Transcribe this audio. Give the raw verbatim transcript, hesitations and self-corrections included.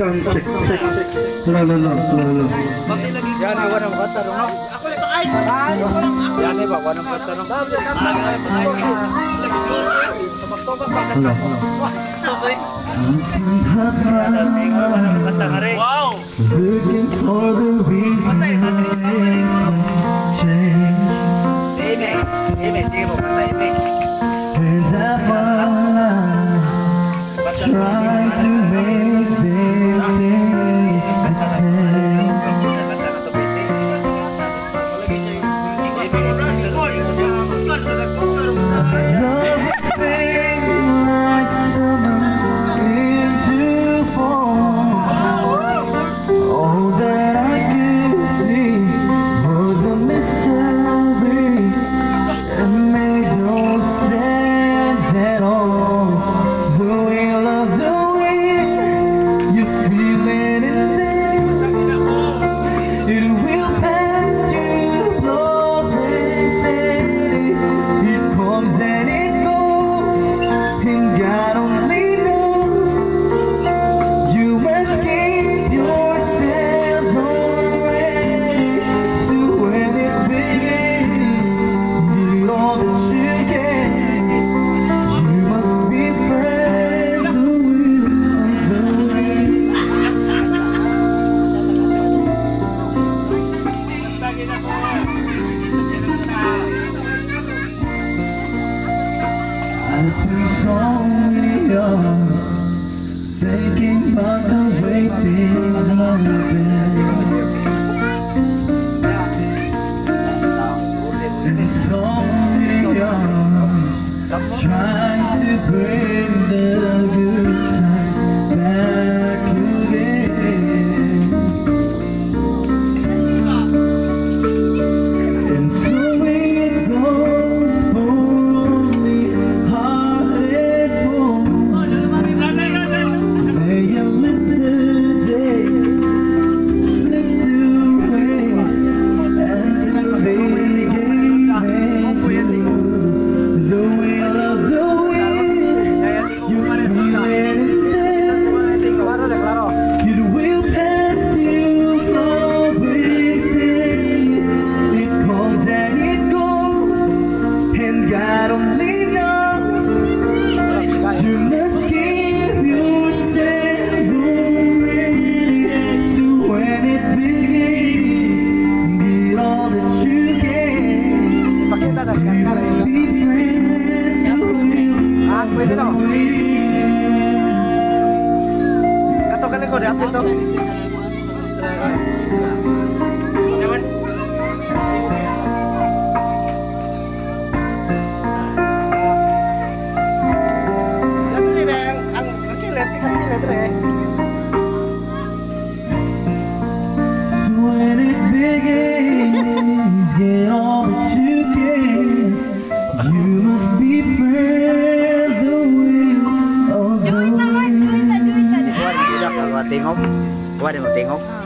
sound check, check. Wala, wala, wala, wala. Yan, awan ang katarong, no? Ako lang, guys! Yan, iba, awan ang katarong. Wala, wala. Wow! Looking for the reason change. Ime, Ime, sige mo, kanta Ime. And I wanna try to make these things the same. Nothing like summer into fall. All that I could see was a mystery. It made no sense at all. The wheel of the wind, you feel it in this. It will pass you, blow steady. It comes and it goes, and God only knows. You must keep yourselves already. So when it begins, need all that you get. You must be friends the will of the wind. I spent so many hours thinking about the way things might have been. And so many hours trying to bring the good times back again. And so it goes for only hearted fools. They have let the days slip away until they get made to lose. The wheel of the wind, you feel it inside. It will pass you, always stay. It comes and it goes, and God only knows. You must keep yourselves already. So when it begins, get all that you can. Ipakita na si Kantara Be yun. friends with Ah, pwede na. the wind. Kato ka lang ko, di-upload to. Ito din eh, ang ang kilit, tikas kilit rin eh. So when it begins, get all that you can. You must be friends the will of the wind. Kuha, hindi na ka tingog. Kuha, di mo tingog.